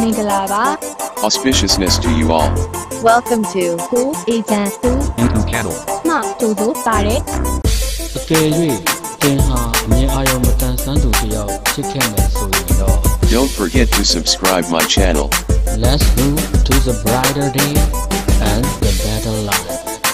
Mingalaba. Auspiciousness to you all. Welcome to Who Agent Who YouTube channel. Ma Todo Pare. အကယ်၍သင်ဟာအမြင်အာရုံမတန်ဆန်းသူတစ်ယောက်ဖြစ်ခဲ့မယ်ဆိုရင်တော့ Don't forget to subscribe my channel. Let's move to the brighter day and the better life.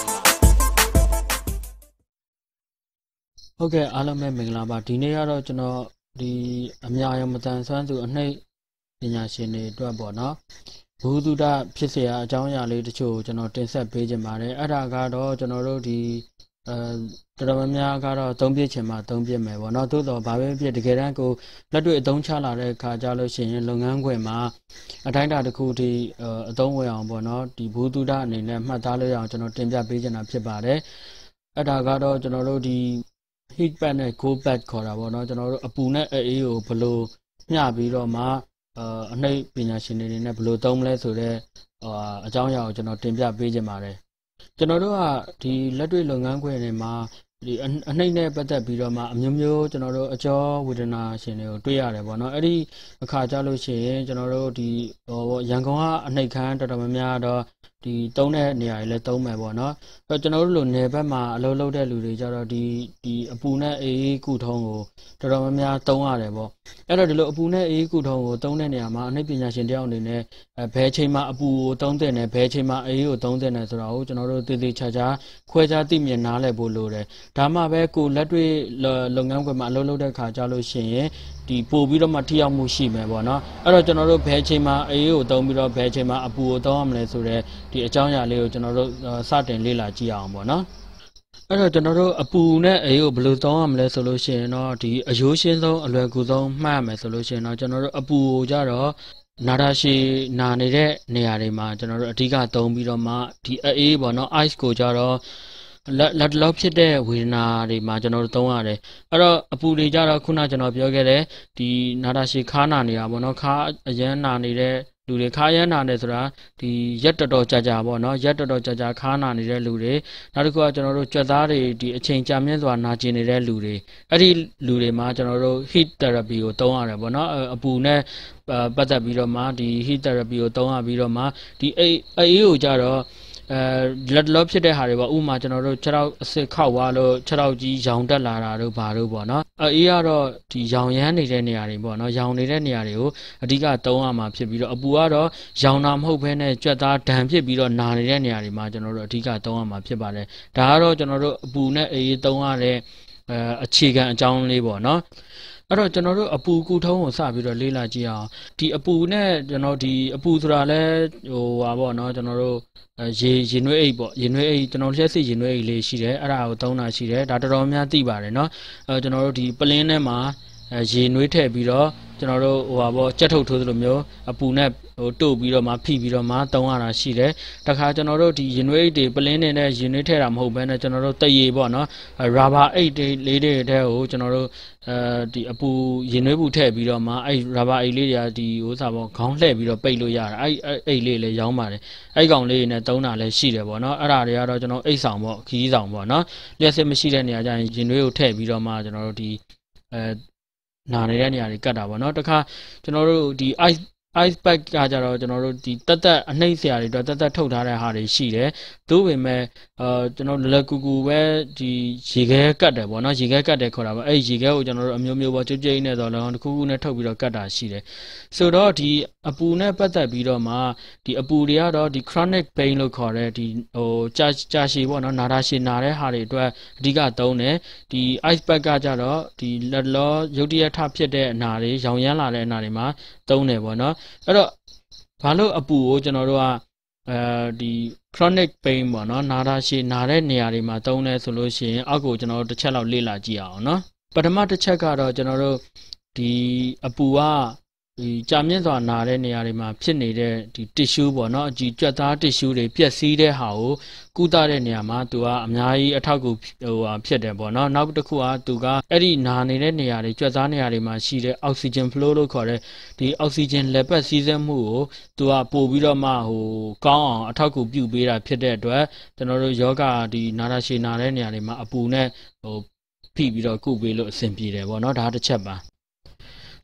ဟုတ်ကဲ့အားလုံးပဲမင်္ဂလာပါဒီနေ့ကတော့ကျွန်တော်ဒီအမြင်အာရုံမတန်ဆန်းသူအနှိမ့်ပညာရှင်တွေအတွက်ပေါ့နော်ဘူဒုဒဖြစ်เสียအကြောင်းအရာလေးတချို့ကျွန်တော်တင်ဆက်ပေးခြင်းပါတယ်အဲ့ဒါကတော့ကျွန်တော်တို့ဒီတော်တော်များများကတော့သုံးပြချင်မှသုံးပြမယ်ပေါ့နော်သို့တော့ဘာပဲဖြစ်တကယ်တမ်းကိုလက်တွေ့အသုံးချလာတဲ့အခါကြလို့ရှိရင်လုပ်ငန်းခွင်မှာအတိုင်းအတာတစ်ခုထိအသုံးဝင်အောင်ပေါ့နော်ဒီဘူဒုဒအနေနဲ့မှတ်သားလို့ရအောင်ကျွန်တော်တင်ပြပေးချင်တာဖြစ်ပါတယ်အဲ့ဒါကတော့ကျွန်တော်တို့ဒီ heat pad နဲ့ cold pad ခေါ်တာပေါ့နော်ကျွန်တော်တို့အပူနဲ့အေးကိုဘယ်လိုမျှပြီးတော့မှအနှိမ့်ပညာရှင်တွေနဲ့ဘယ်လိုသုံးမလဲဆိုတော့အကြောင်းအရာကိုကျွန်တော်တင်ပြပေးခြင်းပါတယ်ကျွန်တော်တို့ကဒီလက်တွေ့လုပ်ငန်းခွင်တွေမှာဒီအနှိမ့်နဲ့ပတ်သက်ပြီးတော့မှအမျိုးမျိုးကျွန်တော်တို့အကျော်ဝေဒနာရှင်တွေကိုတွေ့ရတယ်ပေါ့နော်အဲ့ဒီအခါကြလို့ရှိရင်ကျွန်တော်တို့ဒီရန်ကုန်ကအနှိမ့်ခမ်းတော်တော်များများတော့ဒီတုံးတဲ့နေရာတွေလည်းတုံးမယ်ပေါ့နော်အဲ့ကျွန်တော်တို့လိုနယ်ဘက်မှာအလုပ်လုပ်တဲ့လူတွေကြတော့ဒီအပူနဲ့အေးကုထုံးကိုတော်တော်များများတုံးရတယ်ပေါ့အဲ့တော့ဒီလိုအပူနဲ့အေးကုထုံးကိုတုံးတဲ့နေရာမှာအနှိမ့်ပညာရှင်တယောက်အနေနဲ့ဘယ်ချိန်မှာအပူကိုတုံးတဲ့နဲ့ဘယ်ချိန်မှာအေးကိုတုံးတဲ့နဲ့ဆိုတာကိုကျွန်တော်တို့သေသေးချာချာခွဲခြားသိမြင်နားလည်ဖို့လိုတယ်ဒါမှပဲကိုလက်တွေ့လုပ်ငန်းခွင်မှာအလုပ်လုပ်တဲ့ခါကြလို့ရှိရင်ဒီပို့ပြီးတော့မှထိရောက်မှုရှိမယ်ပေါ့နော်အဲ့တော့ကျွန်တော်တို့ဘယ်ချိန်မှာအေးကိုတုံးပြီးတော့ဘယ်ချိန်မှာအပူကိုတုံးရမလဲဆိုတော့ဒီအကြောင်းအရာလေးကိုကျွန်တော်တို့စတင်လေ့လာကြည့်အောင်ပေါ့နော်အဲ့တော့ကျွန်တော်တို့အပူနဲ့အေးကိုဘယ်လိုသုံးရမလဲဆိုလို့ရှိရင်တော့ဒီအယိုးရှင်းဆုံးအလွယ်ကူဆုံးမှတ်ရမယ်ဆိုလို့ရှိရင်တော့ကျွန်တော်တို့အပူကိုကြတော့နာတာရှည်နာနေတဲ့နေရာတွေမှာကျွန်တော်တို့အဓိကသုံးပြီးတော့မှဒီအေးပေါ့နော် ice ကိုကြတော့လက်လောက်ဖြစ်တဲ့ဝေဒနာတွေမှာကျွန်တော်တို့သုံးရတယ်အဲ့တော့အပူတွေကြတော့ခုနကျွန်တော်ပြောခဲ့တဲ့ဒီနာတာရှည်ခါနာနေတာပေါ့နော်ခါအရန်နာနေတဲ့လူတွေခါရမ်းနာတယ်ဆိုတာဒီရက်တော်တော်ကြာကြာပေါ့နော်ရက်တော်တော်ကြာကြာခါနာနေတဲ့လူတွေနောက်တစ်ခုကကျွန်တော်တို့ကြွက်သားတွေဒီအချိန်ကြာမြင့်စွာနာကျင်နေတဲ့လူတွေအဲ့ဒီလူတွေမှာကျွန်တော်တို့ heat therapy ကိုသုံးရတယ်ပေါ့နော်အပူနဲ့ပတ်သက်ပြီးတော့မှဒီ heat therapy ကိုသုံးရပြီးတော့မှဒီအေးကိုကြတော့လက်လောဖြစ်တဲ့ဟာတွေပေါ့ဥပမာကျွန်တော်တို့6ရောက်အစစ်ခောက်သွားလို့6ရောက်ကြီးရောင်တက်လာတာတို့ဘာတို့ပေါ့နော်အေးကတော့ဒီရောင်ရမ်းနေတဲ့နေရာတွေပေါ့နော်ရောင်နေတဲ့နေရာတွေကိုအဓိကသုံးရမှာဖြစ်ပြီးတော့အပူကတော့ရောင်တာမဟုတ်ဘဲနဲ့ကြွက်သားဒဏ်ဖြစ်ပြီးတော့နာနေတဲ့နေရာတွေမှာကျွန်တော်တို့အဓိကသုံးရမှာဖြစ်ပါတယ်ဒါကတော့ကျွန်တော်တို့အပူနဲ့အေးသုံးရတဲ့အခြေခံအကြောင်းလေးပေါ့နော်အဲ့တော့ကျွန်တော်တို့အပူကူထုံးကိုစပြီးတော့လေ့လာကြည့်အောင်ဒီအပူနဲ့ကျွန်တော်ဒီအပူဆိုတာလဲဟာပေါ့နော်ကျွန်တော်တို့ရေနွေးအိတ်ပေါ့ရေနွေးအိတ်ကျွန်တော်လျှက်စစ်ရေနွေးအိတ်လေးရှိတယ်အဲ့ဒါကိုသုံးတာရှိတယ်ဒါတော်တော်များသိပါတယ်နော်ကျွန်တော်တို့ဒီပလင်းထဲမှာရေနွေးထည့်ပြီးတော့ကျွန်တော်တို့ဟာပေါ့ကြက်ထုတ်ထိုးသလိုမျိုးအပူနဲ့တို့ပြီးတော့မှဖိပြီးတော့မှသုံးရတာရှိတယ်တခါကျွန်တော်တို့ဒီရေနွေးအိတ်တွေပလင်းနဲ့ရေနွေးထည့်တာမဟုတ်ဘဲနဲ့ကျွန်တော်တို့တရေပေါ့နော်ရာဘာအိတ်တွေလေးတွေထဲကိုကျွန်တော်တို့ဒီအပူရေနွေးပူထည့်ပြီးတော့မှအဲ့ရာဘာအိတ်လေးတွေကဒီဥစ္စာပေါ့ခေါင်းလှည့်ပြီးတော့ပိတ်လို့ရတာအဲ့အိတ်လေးလည်းရောင်းပါတယ်အဲ့ကောင်လေးနဲ့သုံးတာလည်းရှိတယ်ပေါ့နော်အဲ့ဒါတွေကတော့ကျွန်တော်အိတ်ဆောင်ပေါ့ခီးဆောင်ပေါ့နော်လျှက်စစ်မရှိတဲ့နေရာကျရင်ရေနွေးကိုထည့်ပြီးတော့မှကျွန်တော်တို့ဒီနာနေတဲ့နေရာတွေကတ်တာပေါ့နော်တခါကျွန်တော်တို့ဒီ ice pack ကကြတော့ကျွန်တော်တို့ဒီတက်အနှိမ့်ဆရာတွေတော့တက်ထုတ်ထားတဲ့ဟာတွေရှိတယ်သို့ပေမဲ့ကျွန်တော်လကူကူပဲဒီရေခဲကတ်တယ်ပေါ့နော်ရေခဲကတ်တယ်ခေါ်တာပေါ့အဲ့ရေခဲကိုကျွန်တော်တို့အမျိုးမျိုးပေါ့ကြွကြိနဲ့တော့လည်းတစ်ခုခုနဲ့ထုတ်ပြီးတော့ကတ်တာရှိတယ်ဆိုတော့ဒီအပူနဲ့ပတ်သက်ပြီးတော့မှဒီအပူတွေကတော့ဒီ chronic pain လို့ခေါ်တဲ့ဒီကြာရှည်ပေါ့နော်နာတာရှည်နာတဲ့ဟာတွေအတွက်အဓိကသုံးတယ်ဒီ ice pack ကကြတော့ဒီလက်လောရုတ်တရက်ထဖြစ်တဲ့အနာတွေရောင်ရမ်းလာတဲ့အနာတွေမှာသုံးတယ်ပေါ့နော်အဲ့တော့ဘာလို့အပူကိုကျွန်တော်တို့ကဒီ chronic pain ပေါ့နော်နာတာရှည်နာတဲ့နေရာတွေမှာသုံးလဲဆိုလို့ရှိရင်အောက်ကိုကျွန်တော်တို့တစ်ချက်လောက်လေ့လာကြည့်အောင်နော်ပထမတစ်ချက်ကတော့ကျွန်တော်တို့ဒီအပူကဒီကြာမြင့်စွာနာတဲ့နေရာတွေမှာဖြစ်နေတဲ့ဒီ tissue ပေါ့နော်ဒီကြွက်သား tissue တွေပျက်စီးတဲ့ဟာကိုကုသတဲ့နေရာမှာသူကအများကြီးအထောက်အကူဖြစ်တယ်ပေါ့နော်နောက်တစ်ခုကသူကအဲ့ဒီနာနေတဲ့နေရာတွေကြွက်သားနေရာတွေမှာရှိတဲ့ oxygen flow လို့ခေါ်တဲ့ဒီ oxygen လက်ပတ်စီးဆင်းမှုကိုသူကပို့ပြီးတော့မှကောင်းအောင်အထောက်အကူပြုပေးတာဖြစ်တဲ့အတွက်ကျွန်တော်တို့ယောဂဒီနာတာရှည်နာတဲ့နေရာတွေမှာအပူနဲ့ဖိပြီးတော့ကုပေးလို့အဆင်ပြေတယ်ပေါ့နော်ဒါတစ်ချက်ပါ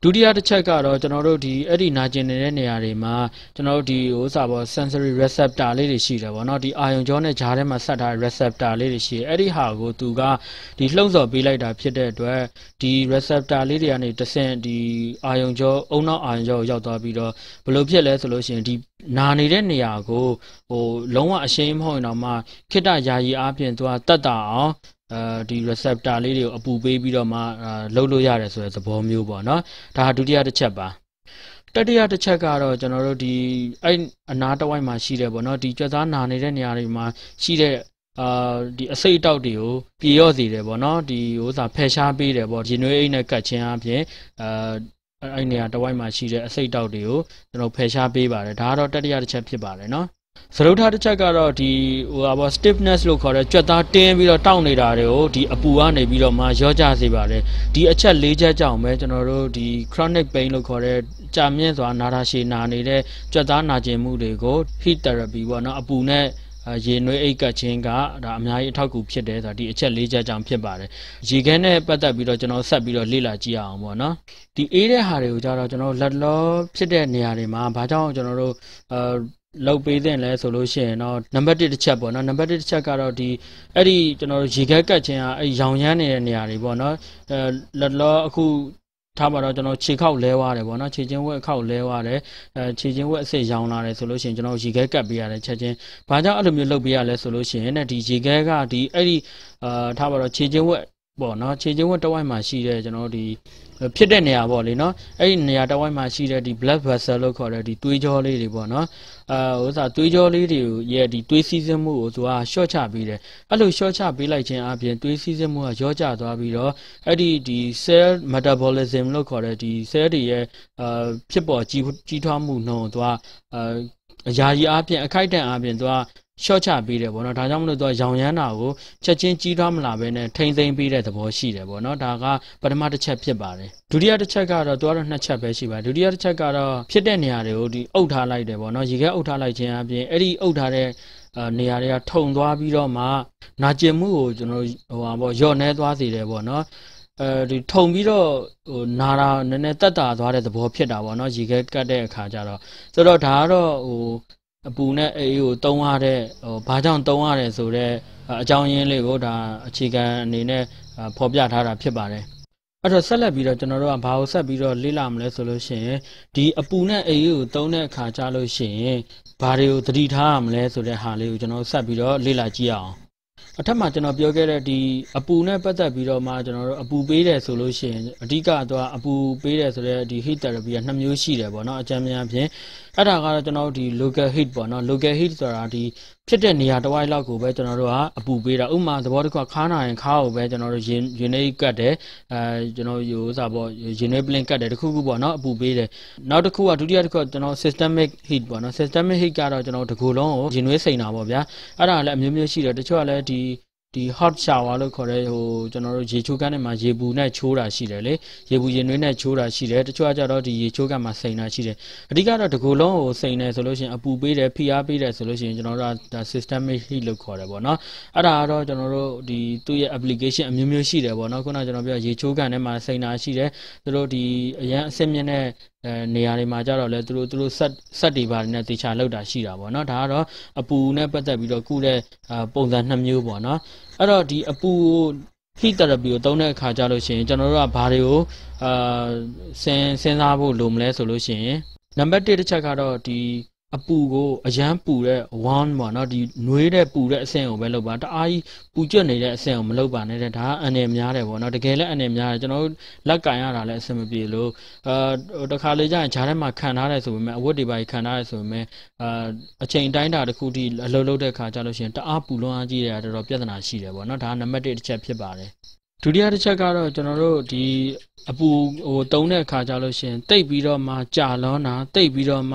ဒုတိယတစ်ချက်ကတော့ကျွန်တော်တို့ဒီအဲ့ဒီနာကျင်နေတဲ့နေရာတွေမှာကျွန်တော်တို့ဒီဥစ္စာပေါ့ sensory receptor လေးတွေရှိတယ်ပေါ့နော်ဒီအာယုံကြောနဲ့ဂျားထဲမှာဆက်ထားတဲ့ receptor လေးတွေရှိတယ်အဲ့ဒီဟာကိုသူကဒီလှုံ့ဆော်ပေးလိုက်တာဖြစ်တဲ့အတွက်ဒီ receptor လေးတွေကနေတဆင့်ဒီအာယုံကြောအုံနောက်အာယုံကြောကိုရောက်သွားပြီးတော့ဘယ်လိုဖြစ်လဲဆိုလို့ရှိရင်ဒီနာနေတဲ့နေရာကိုလုံးဝအရှင်းမဟုတ်ရင်တော့မှခိတ္တယာယီအားဖြင့်သူကတတ်တာအောင်ဒီ receptor လေးတွေကိုအပူပေးပြီးတော့မှလှုပ်လို့ရတယ်ဆိုတဲ့သဘောမျိုးပေါ့နော်ဒါဒုတိယတစ်ချက်ပါတတိယတစ်ချက်ကတော့ကျွန်တော်တို့ဒီအဲ့အနားတစ်ဝိုက်မှာရှိတယ်ပေါ့နော်ဒီကြွက်သားနာနေတဲ့နေရာတွေမှာရှိတဲ့ဒီအစိတ်အတောက်တွေကိုပြေရော့စေတယ်ပေါ့နော်ဒီဥစ္စာဖယ်ရှားပေးတယ်ပေါ့ရင်နွေးအိတ်နဲ့ကတ်ချင်းအပြင်အဲ့နေရာတစ်ဝိုက်မှာရှိတဲ့အစိတ်အတောက်တွေကိုကျွန်တော်ဖယ်ရှားပေးပါတယ်ဒါကတော့တတိယတစ်ချက်ဖြစ်ပါတယ်နော်စရုပ်ထားတစ်ချက်ကတော့ဒီstiffness လို့ခေါ်တဲ့ကြွက်သားတင်းပြီးတော့တောင့်နေတာတွေကိုဒီအပူကနေပြီးတော့မှရောကြစေပါတယ်ဒီအချက်၄ချက်ကြောင့်ပဲကျွန်တော်တို့ဒီ chronic pain လို့ခေါ်တဲ့ကြာမြင့်စွာနာတာရှည်နာနေတဲ့ကြွက်သားနာကျင်မှုတွေကို heat therapy ပေါ့နော်အပူနဲ့ရေနွေးအိတ်ကချင်းကဒါအများကြီးအထောက်အကူဖြစ်တယ်ဆိုတာဒီအချက်၄ချက်ကြောင့်ဖြစ်ပါတယ်ရေခဲနဲ့ပတ်သက်ပြီးတော့ကျွန်တော်ဆက်ပြီးတော့လေ့လာကြည့်အောင်ပေါ့နော်ဒီအေးတဲ့ဟာတွေကိုကြတော့ကျွန်တော်လက်လောဖြစ်တဲ့နေရာတွေမှာဘာကြောင့်ကျွန်တော်တို့လောက်ပေးတဲ့လဲဆိုလို့ရှိရင်တော့နံပါတ်1တစ်ချက်ပေါ့နော်နံပါတ်1တစ်ချက်ကတော့ဒီအဲ့ဒီကျွန်တော်တို့ရေခဲကတ်ချင်းကအဲ့ရောင်ရမ်းနေတဲ့နေရာတွေပေါ့နော်လက်လောအခုထားပါတော့ကျွန်တော်ခြေခောက်လဲသွားတယ်ပေါ့နော်ခြေချင်းဝက်ခောက်လဲသွားတယ်ခြေချင်းဝက်အစစ်ရောင်လာတယ်ဆိုလို့ရှိရင်ကျွန်တော်ရေခဲကတ်ပေးရတယ်ချက်ချင်းဘာကြောင့်အဲ့လိုမျိုးလုပ်ပေးရလဲဆိုလို့ရှိရင်ဒီရေခဲကဒီအဲ့ဒီထားပါတော့ခြေချင်းဝက်ပေါ့နော်ခြေချင်းဝက်တစ်ဝိုက်မှာရှိတဲ့ကျွန်တော်ဒီဖြစ်တဲ့နေရာပေါ့လေနော်အဲ့ဒီနေရာတစ်ဝိုက်မှာရှိတဲ့ဒီ blood vessel လို့ခေါ်တဲ့ဒီသွေးကြောလေးတွေပေါ့နော်ဥစ္စာသွေးကြောလေးတွေရဲ့ဒီသွေးစီးဆင်းမှုကိုသူကရှော့ချပေးတယ်အဲ့လိုရှော့ချပေးလိုက်ခြင်းအပြင်သွေးစီးဆင်းမှုကရောကျသွားပြီးတော့အဲ့ဒီ cell metabolism လို့ခေါ်တဲ့ဒီ cell တွေရဲ့ဖြစ်ပေါ်ကြီးထွားမှုနှုန်းသူကအရာကြီးအပြင်အခိုက်အတန့်အပြင်သူကရှော့ချပေးတယ်ပေါ့နော်ဒါကြောင့်မလို့သူကရောင်ရမ်းတာကိုချက်ချင်းကြီးထွားမလာဘဲနဲ့ထိမ့်သိမ်းပေးတဲ့သဘောရှိတယ်ပေါ့နော်ဒါကပထမတစ်ချက်ဖြစ်ပါတယ်ဒုတိယတစ်ချက်ကတော့သူကတော့2ချက်ပဲရှိပါတယ်ဒုတိယတစ်ချက်ကတော့ဖြစ်တဲ့နေရာတွေကိုဒီအုပ်ထားလိုက်တယ်ပေါ့နော်ရေခဲအုပ်ထားလိုက်ခြင်းအပြင်အဲ့ဒီအုပ်ထားတဲ့နေရာတွေကထုံသွားပြီးတော့မှနာကျင်မှုကိုကျွန်တော်လျော့နှဲသွားစေတယ်ပေါ့နော်ဒီထုံပြီးတော့နာတာနည်းနည်းတက်တာသွားတဲ့သဘောဖြစ်တာပေါ့နော်ရေခဲကတ်တဲ့အခါကျတော့ဆိုတော့ဒါကတော့အပူနဲ့အေးကိုတုံးရတဲ့ဘာကြောင့်တုံးရတယ်ဆိုတော့အကြောင်းရင်းလေးကိုဒါအခြေခံအနေနဲ့ဖော်ပြထားတာဖြစ်ပါတယ်အဲ့တော့ဆက်လက်ပြီးတော့ကျွန်တော်တို့ကဘာကိုဆက်ပြီးတော့လေ့လာမလဲဆိုလို့ရှိရင်ဒီအပူနဲ့အေးကိုတုံးတဲ့အခါကျလို့ရှိရင်ဘာတွေကိုသတိထားရမလဲဆိုတဲ့ဟာလေးကိုကျွန်တော်ဆက်ပြီးတော့လေ့လာကြည့်အောင်အထက်မှာကျွန်တော်ပြောခဲ့တဲ့ဒီအပူနဲ့ပတ်သက်ပြီးတော့မှကျွန်တော်တို့အပူပေးတယ်ဆိုလို့ရှိရင်အဓိကတော့အပူပေးတယ်ဆိုတဲ့ဒီ heat therapy က2မျိုးရှိတယ်ပေါ့နော်အကြမ်းများဖြင့်အဲ့ဒါကတော့ကျွန်တော်တို့ဒီ local heat ပေါ့နော် local heat ဆိုတာဒီဖြစ်တဲ့နေရာတစ်ဝိုက်လောက်ကိုပဲကျွန်တော်တို့ကအပူပေးတာဥပမာသဘောတစ်ခုခါးနာရင်ခါးကိုပဲကျွန်တော်တို့ရင်နေကတ်တယ်ကျွန်တော်ယူဥစားပေါ့ရင်နေပလင်ကတ်တယ်တခုခုပေါ့နော်အပူပေးတယ်နောက်တစ်ခုကဒုတိယတစ်ခုကကျွန်တော် systemic heat ပေါ့နော် systemic heat ကတော့ကျွန်တော်တကူလုံးကိုရင်နွေးစိန်တာပေါ့ဗျာအဲ့ဒါလည်းအမျိုးမျိုးရှိတယ်တချို့ကလည်းဒီ hot shower လို့ခေါ်တဲ့ကျွန်တော်တို့ရေချိုးကန်းထဲမှာရေပူနဲ့ချိုးတာရှိတယ်လေရေပူရင်နွေးနဲ့ချိုးတာရှိတယ်တချို့ကကြတော့ဒီရေချိုးကန်းမှာစိန်တာရှိတယ်အဓိကတော့တကူလုံးကိုစိန်တယ်ဆိုလို့ရှိရင်အပူပေးတယ်ဖိအားပေးတယ်ဆိုလို့ရှိရင်ကျွန်တော်တို့ဒါ systemic heat လို့ခေါ်တယ်ပေါ့နော်အဲ့ဒါကတော့ကျွန်တော်တို့ဒီသူ့ရဲ့ application အမျိုးမျိုးရှိတယ်ပေါ့နော်ခုနကကျွန်တော်ပြောရေချိုးကန်းထဲမှာစိန်တာရှိတယ်သူတို့ဒီအရန်အစစ်မြင့်တဲ့နေရာတွေမှာကြတော့လဲသူတို့ဆက်တွေပါတယ်နဲ့တေချာလောက်တာရှိတာပေါ့နော်ဒါကတော့အပူနဲ့ပတ်သက်ပြီးတော့ကုတဲ့ပုံစံ2မျိုးပေါ့နော်အဲ့တော့ဒီအပူ heat therapy ကိုသုံးတဲ့အခါကြလို့ရှိရင်ကျွန်တော်တို့ကဘာတွေကိုစဉ်းစားဖို့လိုမလဲဆိုလို့ရှိရင်နံပါတ်1တစ်ချက်ကတော့ဒီအပူကိုအရန်ပူတဲ့ warm ပေါ့နော်ဒီနွေးတဲ့ပူတဲ့အဆင့်ကိုပဲလုပ်ပါတအားကြီးပူကျွတ်နေတဲ့အဆင့်ကိုမလုပ်ပါနဲ့တဲ့ဒါကအန်နယ်များတယ်ပေါ့နော်တကယ်လည်းအန်နယ်များတယ်ကျွန်တော်တို့လက်ကင်ရတာလည်းအဆင်မပြေလို့တခါလေကျရင်ဂျားထဲမှာခံထားတယ်ဆိုပေမဲ့အဝတ်တွေပါခံထားတယ်ဆိုပေမဲ့အချိန်တိုင်းတာတစ်ခုထိအလုပ်လုပ်တဲ့အခါကျလို့ရှိရင်တအားပူလွန်အားကြီးတယ်တော်တော်ပြဿနာရှိတယ်ပေါ့နော်ဒါကနံပါတ်1တစ်ချက်ဖြစ်ပါတယ်ဒုတိယတစ်ချက်ကတော့ကျွန်တော်တို့ဒီအပူတုံးတဲ့အခါကြလို့ရှိရင်တိတ်ပြီးတော့မှကြာလွန်တာတိတ်ပြီးတော့မှ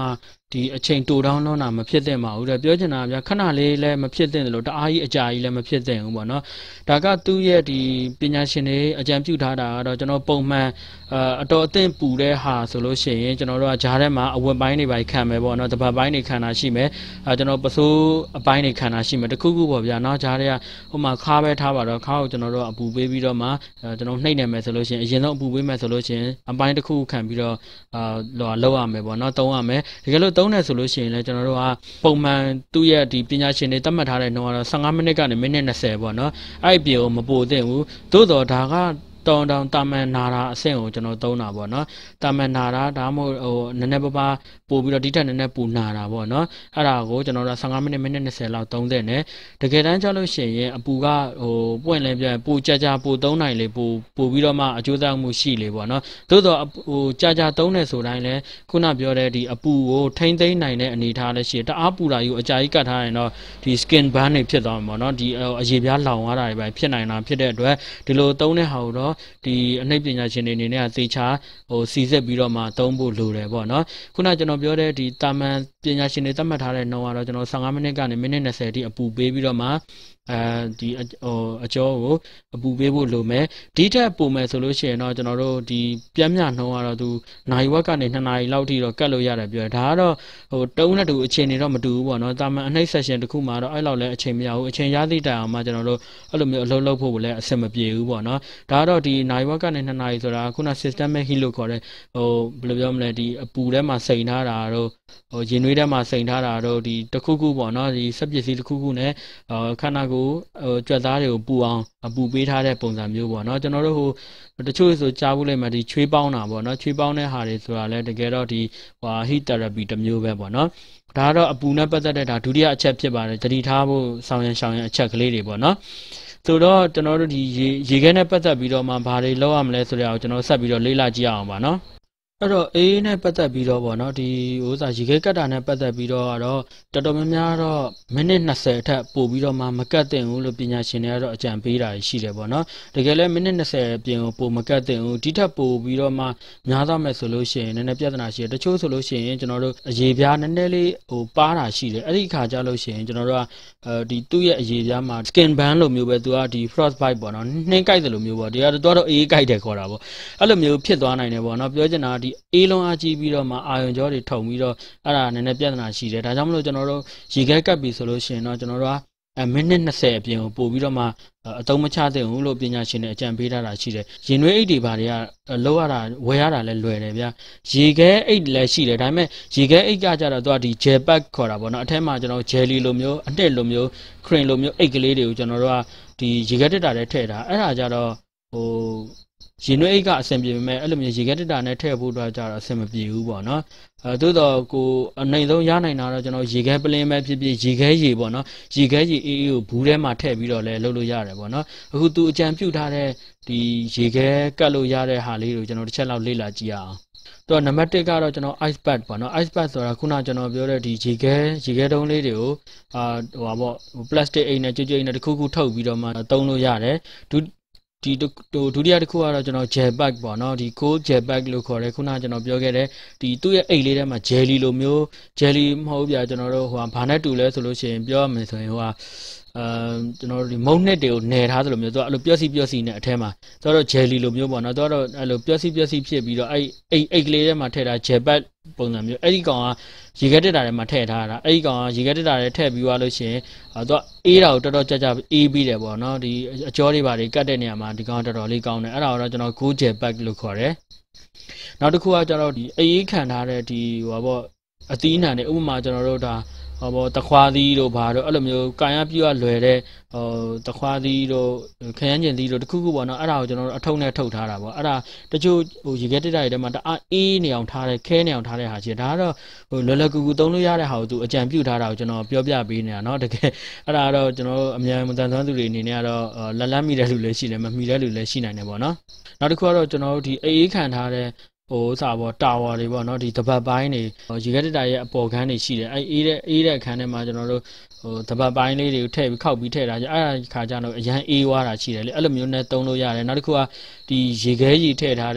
ဒီအချိန်တူတောင်းလုံးတာမဖြစ်သင့်ပါဘူးတဲ့ပြောချင်တာဗျာခဏလေးလည်းမဖြစ်သင့်တယ်လို့တအားကြီးအကြာကြီးလည်းမဖြစ်သင့်ဘူးပေါ့နော်ဒါကသူ့ရဲ့ဒီပညာရှင်တွေအကြံပြုထားတာကတော့ကျွန်တော်ပုံမှန်အတော်အသင့်ပူတဲ့ဟာဆိုလို့ရှိရင်ကျွန်တော်တို့ကဂျားထဲမှာအဝတ်ပိုင်းတွေပိုင်းခံမယ်ပေါ့နော်တပတ်ပိုင်းတွေခံတာရှိမယ်ကျွန်တော်ပစိုးအပိုင်းတွေခံတာရှိမယ်တခုခုပေါ့ဗျာနော်ဂျားတွေကဟိုမှာခါပဲထားပါတော့ခါကိုကျွန်တော်တို့အပူပေးပြီးတော့မှကျွန်တော်နှိမ့်နေမယ်ဆိုလို့ရှိရင်အရင်ဆုံးအပူပေးမယ်ဆိုလို့ရှိရင်အပိုင်းတစ်ခုခံပြီးတော့လောက်ရမယ်ပေါ့နော်သုံးရမယ်တကယ်လို့သုံးတယ်ဆိုလို့ရှိရင်လည်းကျွန်တော်တို့ကပုံမှန်သူ့ရဲ့ဒီပညာရှင်တွေသတ်မှတ်ထားတဲ့နှုန်းကတော့15မိနစ်ကနေမိနစ်20ပေါ့နော်အဲ့ဒီပြေကိုမပိုသင့်ဘူးသို့တော့ဒါကတောင်တာမန်နာတာအဆင့်ကိုကျွန်တော်သုံးတာပေါ့နော်တာမန်နာတာဒါမှမဟုတ်ဟိုနည်းနည်းပါးပို့ပြီးတော့ဒီထက်နည်းနည်းပူနာတာပေါ့နော်အဲ့ဒါကိုကျွန်တော်တို့15မိနစ်20လောက်သုံးတဲ့နဲ့တကယ်တမ်းကျလို့ရှိရင်အပူကဟိုပွင့်လင်းပြန်ပူကြာပူသုံးနိုင်လေပူပြီးတော့မှအကျိုးသက်မှုရှိလေပေါ့နော်သို့တော့ဟိုကြာသုံးတယ်ဆိုတိုင်းလဲခုနပြောတဲ့ဒီအပူကိုထိမ့်သိမ့်နိုင်တဲ့အနေအထားလည်းရှိတယ်တအားပူတာယူအကြာကြီးကတ်ထားရင်တော့ဒီ skin burn တွေဖြစ်သွားမှာပေါ့နော်ဒီအရေပြားလောင်သွားတာတွေပဲဖြစ်နိုင်တာဖြစ်တဲ့အတွက်ဒီလိုသုံးတဲ့ဟာကိုတော့ဒီအနှိပ်ပညာရှင်တွေအနေနဲ့သေချာဟိုစီစစ်ပြီးတော့မှသုံးဖို့လိုတယ်ပေါ့နော်ခုနကျွန်တော်ပြောတဲ့ဒီတာမန်ပညာရှင်တွေသတ်မှတ်ထားတဲ့နှုန်းကတော့ကျွန်တော်15မိနစ်ကနေမိနစ်20အထိအပူပေးပြီးတော့မှဒီဟိုအကျော်ကိုအပူပေးဖို့လိုမယ်ဒီထက်ပိုမယ်ဆိုလို့ရှိရင်တော့ကျွန်တော်တို့ဒီပြမ်းမြနှုံးကတော့သူနိုင်ဝက်ကနေ2နာရီလောက်ထိတော့ကတ်လို့ရတယ်ပြောဒါကတော့ဟိုတုံးနဲ့တူအချိန်တွေတော့မတူဘူးပေါ့နော်တာမန်အနှိပ် session တစ်ခုမှာတော့အဲ့လောက်လည်းအချိန်မရဘူးအချိန်ရသည့်တိုင်အောင်မှကျွန်တော်တို့အဲ့လိုမျိုးအလုပ်လုပ်ဖို့လည်းအဆင်မပြေဘူးပေါ့နော်ဒါကတော့ဒီနိုင်ဝက်ကနေ2နာရီဆိုတာခုန systemic heat လို့ခေါ်တဲ့ဟိုဘယ်လိုပြောမလဲဒီအပူထဲမှာစိန်ထားတာတော့ဟိုရင်နွေးထဲမှာစိန်ထားတာတော့ဒီတစ်ခုခုပေါ့နော်ဒီစက်ပစ္စည်းတစ်ခုခုနဲ့ခန္ဓာကိုယ်ကြွက်သားတွေကိုပူအောင်အပူပေးထားတဲ့ပုံစံမျိုးပေါ့နော်ကျွန်တော်တို့ဟိုတချို့ဆိုကြားဖို့လိုက်မှဒီချွေးပေါင်းတာပေါ့နော်ချွေးပေါင်းတဲ့ဟာတွေဆိုတာလည်းတကယ်တော့ဒီheat therapy တစ်မျိုးပဲပေါ့နော်ဒါကတော့အပူနဲ့ပတ်သက်တဲ့ဒါဒုတိယအချက်ဖြစ်ပါတယ်တတိထားဖို့ဆောင်ရန်အချက်ကလေးတွေပေါ့နော်ဆိုတော့ကျွန်တော်တို့ဒီရေခဲနဲ့ပတ်သက်ပြီးတော့မှဘာတွေလုပ်ရမလဲဆိုတဲ့အောင်ကျွန်တော်ဆက်ပြီးတော့လေ့လာကြည့်အောင်ပါနော်အဲ့တော့အေးနဲ့ပတ်သက်ပြီးတော့ဗောနော်ဒီဥစားရေခဲကတ်တာနဲ့ပတ်သက်ပြီးတော့ကတော့တော်တော်များများတော့မိနစ်20အထက်ပို့ပြီးတော့မှမကတ်တင်ဘူးလို့ပညာရှင်တွေကတော့အကြံပေးတာရှိတယ်ဗောနော်တကယ်လဲမိနစ်20ပြင်ကိုပို့မကတ်တင်ဘူးဒီထက်ပို့ပြီးတော့မှများသွားမယ်ဆိုလို့ရှိရင်နည်းနည်းပြဿနာရှိတယ်တချို့ဆိုလို့ရှိရင်ကျွန်တော်တို့အရေပြားနည်းနည်းလေးဟိုပါတာရှိတယ်အဲ့ဒီခါကြလို့ရှိရင်ကျွန်တော်တို့ကဒီသူ့ရဲ့အရေပြားမှာ skin burn လို့မျိုးပဲသူကဒီ frostbite ပေါ့နော်နှင်းကိုက်တယ်လို့မျိုးပေါ့ဒီကတော့အေးကိုက်တယ်ခေါ်တာပေါ့အဲ့လိုမျိုးဖြစ်သွားနိုင်တယ်ဗောနော်ပြောချင်တာဒီအေးလုံးအားကြီးပြီးတော့မှအာယုံကြောတွေထုံပြီးတော့အဲ့ဒါနည်းနည်းပြဿနာရှိတယ်ဒါကြောင့်မလို့ကျွန်တော်တို့ရေခဲကပ်ပြီဆိုလို့ရှိရင်တော့ကျွန်တော်တို့ကမိနစ်20အပြင်ကိုပို့ပြီးတော့မှအသုံးမချသင့်ဘူးလို့ပညာရှင်တွေအကြံပေးထားတာရှိတယ်ရင်နွေးအိတ်တွေဘာတွေကလောက်ရတာဝယ်ရတာလည်းလွယ်တယ်ဗျာရေခဲအိတ်လည်းရှိတယ်ဒါပေမဲ့ရေခဲအိတ်ကကြတော့သူကဒီ gel pack ခေါ်တာပေါ့နော်အထက်မှာကျွန်တော် jelly လိုမျိုးအနှစ်လိုမျိုး cream လိုမျိုးအိတ်ကလေးတွေကိုကျွန်တော်တို့ကဒီရေခဲတက်တာနဲ့ထည့်တာအဲ့ဒါကြတော့ဟိုရင်နွေးအိတ်ကအဆင်ပြေပေမဲ့အဲ့လိုမျိုးရေခဲတက်တာနဲ့ထည့်ဖို့တော့ကြတော့အဆင်မပြေဘူးပေါ့နော်သို့တော့ကိုအနေဆုံးရနိုင်တာတော့ကျွန်တော်ရေခဲပလင်းပဲဖြစ်ဖြစ်ရေခဲရေပေါ့နော်ရေခဲရေအေးကိုဘူးထဲမှာထည့်ပြီးတော့လည်းလုပ်လို့ရတယ်ပေါ့နော်အခုသူအကြံပြုထားတဲ့ဒီရေခဲကတ်လို့ရတဲ့ဟာလေးကိုကျွန်တော်တစ်ချက်လောက်လေ့လာကြည့်အောင်တော့နံပါတ်1ကတော့ကျွန်တော် ice bath ပေါ့နော် ice bath ဆိုတာခုနကျွန်တော်ပြောတဲ့ဒီရေခဲတုံးလေးတွေကိုဟိုပါပေါ့ plastic အိတ်နဲ့ကြွကြွအိတ်နဲ့တစ်ခုခုထုတ်ပြီးတော့မှသုံးလို့ရတယ်ဒီဒုတိယတစ်ခုကတော့ကျွန်တော် gel pack ပေါ့နော်ဒီ cold gel pack လို့ခေါ်တယ်ခုနကျွန်တော်ပြောခဲ့တဲ့ဒီသူ့ရဲ့အိတ်လေးထဲမှာ jelly လိုမျိုး jelly မဟုတ်ပြကျွန်တော်တို့ဟိုဘာနဲ့တူလဲဆိုလို့ရှိရင်ပြောရမယ်ဆိုရင်ဟိုကျွန်တော်တို့ဒီမုံနှစ်တွေကိုနယ်ထားသလိုမျိုးသူကအဲ့လိုပျော့စီနဲ့အထဲမှာသူကတော့ jelly လိုမျိုးပေါ့နော်သူကတော့အဲ့လိုပျော့စီဖြစ်ပြီးတော့အဲ့အိတ်ကလေးထဲမှာထည့်ထား gel pack ပုံစံမျိုးအဲ့ဒီကောင်ကရေခဲတက်တာထဲမှာထည့်ထားတာအဲ့ဒီကောင်ကရေခဲတက်တာထဲထည့်ပြီးသွားလို့ရှိရင်သူကအေးတာကိုတော်တော်ကြအေးပြီးတယ်ပေါ့နော်ဒီအကြောတွေတွေကတ်တဲ့နေရာမှာဒီကောင်တော်တော်လေးကောင်းတယ်အဲ့ဒါတော့ကျွန်တော် cold gel pack လို့ခေါ်တယ်နောက်တစ်ခုကကျတော့ဒီအေးခံထားတဲ့ဒီဟိုပေါ့အသီးအနှံတွေဥပမာကျွန်တော်တို့ဒါဟောတခွားသီးတို့ဘာတို့အဲ့လိုမျိုးကာယပြုတ်လွယ်တဲ့တခွားသီးတို့ခရမ်းကျင်သီးတို့တခုခုပေါ့နော်အဲ့ဒါကိုကျွန်တော်တို့အထုပ်နဲ့ထုတ်ထားတာပေါ့အဲ့ဒါတချို့ဟိုရေခဲတက်တာတွေထဲမှာတအားအေးနေအောင်ထားတဲ့ခဲနေအောင်ထားတဲ့ဟာရှိဒါကတော့ဟိုလွယ်ကူသုံးလို့ရတဲ့ဟာကိုသူအကြံပြုထားတာကိုကျွန်တော်ပြောပြပေးနေတာเนาะတကယ်အဲ့ဒါကတော့ကျွန်တော်တို့အများမတန်ဆွမ်းသူတွေအနေနဲ့ကတော့လက်မိတဲ့လူလည်းရှိတယ်မမိတဲ့လူလည်းရှိနိုင်တယ်ပေါ့နော်နောက်တစ်ခုကတော့ကျွန်တော်တို့ဒီအေးခံထားတဲ့ဟိုစာပေါ့တာဝါတွေပေါ့နော်ဒီတပတ်ပိုင်းတွေရေခဲတက်တာရဲ့အပေါ်ခန်းတွေရှိတယ်အဲအေးတဲ့ခန်းထဲမှာကျွန်တော်တို့ဟိုတပတ်ပိုင်းလေးတွေကိုထည့်ပြီးခောက်ပြီးထည့်တာအဲ့ဒါခါကျတော့အရန်အေးွားတာရှိတယ်လေအဲ့လိုမျိုးနဲ့သုံးလို့ရတယ်နောက်တစ်ခုကဒီရေခဲကြီးထည့်ထားတဲ့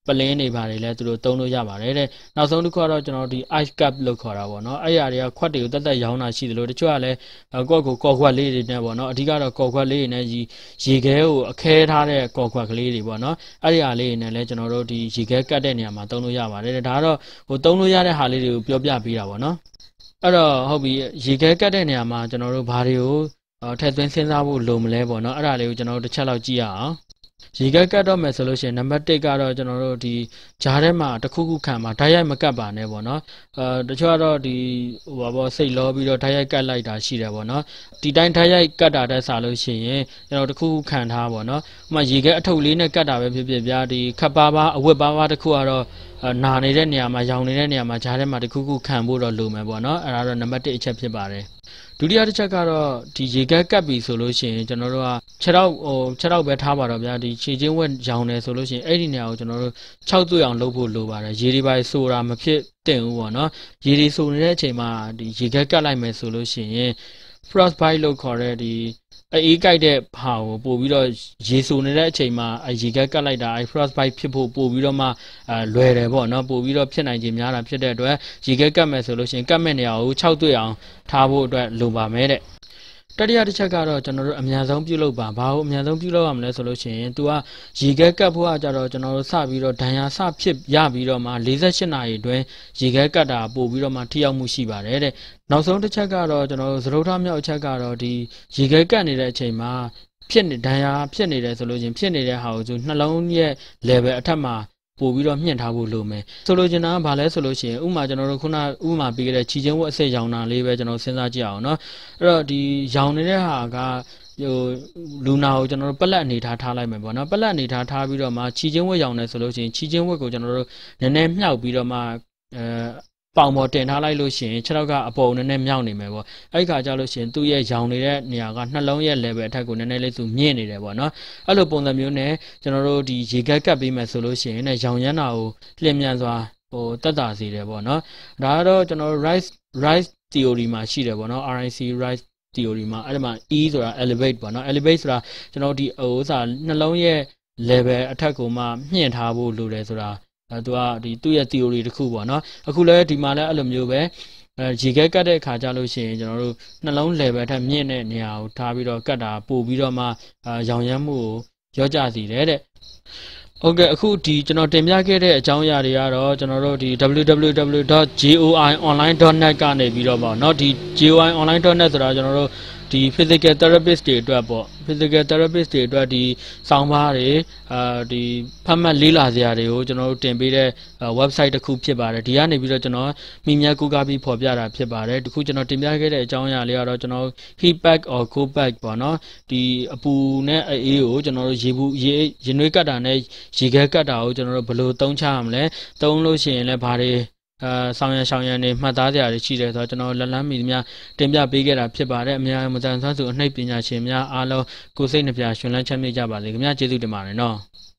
ပလင်းတွေပါတယ်လဲသူတို့သုံးလို့ရပါတယ်တဲ့နောက်ဆုံးတစ်ခုကတော့ကျွန်တော်ဒီ ice cap လို့ခေါ်တာပေါ့နော်အဲ့အရာတွေကခွက်တွေကိုတက်တက်ရောင်းတာရှိတယ်လို့တချို့ကလည်းကိုယ့်ကိုကော်ခွက်လေးတွေနဲ့ပေါ့နော်အဓိကတော့ကော်ခွက်လေးတွေနဲ့ရေခဲကိုအခဲထားတဲ့ကော်ခွက်ကလေးတွေပေါ့နော်အဲ့ဒီဟာလေးတွေနဲ့လည်းကျွန်တော်တို့ဒီရေခဲကတ်တဲ့နေရာမှာသုံးလို့ရပါတယ်တဲ့ဒါကတော့သုံးလို့ရတဲ့ဟာလေးတွေကိုပြောပြပေးတာပေါ့နော်အဲ့တော့ဟုတ်ပြီရေခဲကတ်တဲ့နေရာမှာကျွန်တော်တို့ဘာတွေကိုထည့်သွင်းစဉ်းစားဖို့လိုမလဲပေါ့နော်အဲ့ဒါလေးကိုကျွန်တော်တို့တစ်ချက်လောက်ကြည့်ရအောင်ရေကတ်တော့မယ်ဆိုလို့ရှိရင်နံပါတ်1ကတော့ကျွန်တော်တို့ဒီဂျားထဲမှာတစ်ခုခုခံမှာဓာတ်ရိုက်မကတ်ပါနဲ့ပေါ့နော်တချို့ကတော့ဒီစိတ်လောပြီးတော့ဓာတ်ရိုက်ကတ်လိုက်တာရှိတယ်ပေါ့နော်ဒီတိုင်းဓာတ်ရိုက်ကတ်တာတဲ့စားလို့ရှိရင်ကျွန်တော်တစ်ခုခုခံထားပေါ့နော်ဥပမာရေကတ်အထုပ်လေးနဲ့ကတ်တာပဲဖြစ်ဖြစ်ဗျာဒီခပ်ပါးအဝတ်ပါးတစ်ခုကတော့နာနေတဲ့နေရာမှာရောင်နေတဲ့နေရာမှာဂျားထဲမှာတစ်ခုခုခံဖို့တော့လိုမယ်ပေါ့နော်အဲ့ဒါတော့နံပါတ်1အချက်ဖြစ်ပါတယ်ဒုတိယတစ်ချက်ကတော့ဒီရေကက်ကပ်ပြီဆိုလို့ရှိရင်ကျွန်တော်တို့ကခြေထောက်ပဲထားပါတော့ဗျာဒီခြေချင်းဝက်ရောင်တယ်ဆိုလို့ရှိရင်အဲ့ဒီနေရာကိုကျွန်တော်တို့6တွေ့အောင်လုပ်ဖို့လိုပါတယ်ရေဒီပိုင်းဆိုတာမဖြစ်တင်ဘူးပေါ့နော်ရေဒီဆိုနေတဲ့အချိန်မှာဒီရေကက်ကပ်လိုက်မယ်ဆိုလို့ရှိရင် frostbite လို့ခေါ်တဲ့ဒီအေးကြိုက်တဲ့ဟာကိုပို့ပြီးတော့ရေဆူနေတဲ့အချိန်မှာရေကက်ကတ်လိုက်တာfrostbite ဖြစ်ဖို့ပို့ပြီးတော့မှလွယ်တယ်ပေါ့နော်ပို့ပြီးတော့ဖြစ်နိုင်ခြင်းများတာဖြစ်တဲ့အတွက်ရေကက်ကတ်မယ်ဆိုလို့ရှိရင်ကတ်မဲ့နေရာကို6တွေ့အောင်ထားဖို့အတွက်လိုပါမယ်တဲ့တတိယတစ်ချက်ကတော့ကျွန်တော်တို့အများဆုံးပြုလုပ်ပါဘာလို့အများဆုံးပြုလုပ်ရမလဲဆိုလို့ရှိရင် तू ကရေကက်ကတ်ဖို့ကကြတော့ကျွန်တော်တို့စပြီးတော့ဒဏ်ရာစဖြစ်ရပြီးတော့မှ48နာရီအတွင်းရေကက်ကတ်တာပို့ပြီးတော့မှထိရောက်မှုရှိပါတယ်တဲ့နောက်ဆုံးတစ်ချက်ကတော့ကျွန်တော်တို့သရုပ်ထားမြောက်အချက်ကတော့ဒီရေကက်ကတ်နေတဲ့အချိန်မှာဖြစ်နေဒဏ်ရာဖြစ်နေတယ်ဆိုလို့ချင်းဖြစ်နေတဲ့ဟာကိုသူနှလုံးရဲ့ level အထက်မှာပို့ပြီးတော့မြင့်ထားဖို့လိုမယ်ဆိုလိုချင်တာကဘာလဲဆိုလို့ရှိရင်ဥမာကျွန်တော်တို့ခုနဥမာပေးခဲ့တဲ့ခြေချင်းဝက်အစစ်ရောင်တာလေးပဲကျွန်တော်စဉ်းစားကြည့်အောင်เนาะအဲ့တော့ဒီရောင်နေတဲ့ဟာကလူနာကိုကျွန်တော်တို့ပလက်အနေထားလိုက်မယ်ပေါ့နော်ပလက်အနေထားပြီးတော့မှခြေချင်းဝက်ရောင်နေဆိုလို့ရှိရင်ခြေချင်းဝက်ကိုကျွန်တော်တို့နည်းနည်းမြှောက်ပြီးတော့မှပေါင်ပေါ်တင်ထားလိုက်လို့ရှိရင်ခြေထောက်ကအပေါ်နည်းနည်းမြောက်နေမယ်ပေါ့အဲ့ဒီခါကျလို့ရှိရင်သူ့ရဲ့ရောင်နေတဲ့နေရာကနှလုံးရဲ့ level အထက်ကိုနည်းနည်းလေးသူမြင့်နေတယ်ပေါ့နော်အဲ့လိုပုံစံမျိုးနဲ့ကျွန်တော်တို့ဒီရေကက်ကပ်ပေးမယ်ဆိုလို့ရှိရင်ရောင်ရမ်းတာကိုလျင်မြန်စွာတက်တာစေတယ်ပေါ့နော်ဒါကတော့ကျွန်တော်တို့ Rice theory မှာရှိတယ်ပေါ့နော် RIC Rice theory မှာအဲ့ဒီမှာ E ဆိုတာ elevate ပေါ့နော် elevate ဆိုတာကျွန်တော်ဒီနှလုံးရဲ့ level အထက်ကိုမှမြင့်ထားဖို့လိုတယ်ဆိုတာသူကဒီသူ့ရဲ့ theory တစ်ခုပေါ့နော်အခုလည်းဒီမှာလည်းအဲ့လိုမျိုးပဲရေခဲကတ်တဲ့အခါကျလို့ရှိရင်ကျွန်တော်တို့နှလုံး level ထက်မြင့်တဲ့နေရာကိုထားပြီးတော့ကတ်တာပို့ပြီးတော့မှရောင်ရမ်းမှုကိုရောကြစီတယ်တဲ့ဟုတ်ကဲ့အခုဒီကျွန်တော်တင်ပြခဲ့တဲ့အကြောင်းအရာတွေကတော့ကျွန်တော်တို့ဒီ www.joionline.net ကနေပြီးတော့ပေါ့เนาะဒီ joionline.net ဆိုတာကျွန်တော်တို့ဒီ physical therapist တွေအတွက်ပေါ့ physical therapist တွေအတွက်ဒီစောင်းပါးတွေဒီဖတ်မှတ်လေးလာစရာတွေကိုကျွန်တော်တို့တင်ပေးတဲ့ website တစ်ခုဖြစ်ပါတယ်ဒီကနေပြီးတော့ကျွန်တော်မိမြတ်ကူကားပြီးဖော်ပြတာဖြစ်ပါတယ်ဒီခုကျွန်တော်တင်ပြခဲ့တဲ့အကြောင်းအရာလေးကတော့ကျွန်တော် heat pack or cold pack ပေါ့နော်ဒီအပူနဲ့အေးကိုကျွန်တော်တို့ရေနွေးကတ်တာနဲ့ရေခဲကတ်တာကိုကျွန်တော်တို့ဘယ်လိုသုံးချရမလဲသုံးလို့ရှိရင်လည်းဘာတွေဆောင်ရံနေမှတ်သားစရာတွေရှိတယ်ဆိုတော့ကျွန်တော်လက်လန်းမီများတင်ပြပေးခဲ့တာဖြစ်ပါတယ်အများမတန်ဆွမ်းစုအနှိပ်ပညာရှင်များအားလုံးကိုယ်စိတ်နှပြရှင်လန်းချမ်းမြေ့ကြပါစေခင်ဗျာကျေးဇူးတင်ပါတယ်နော်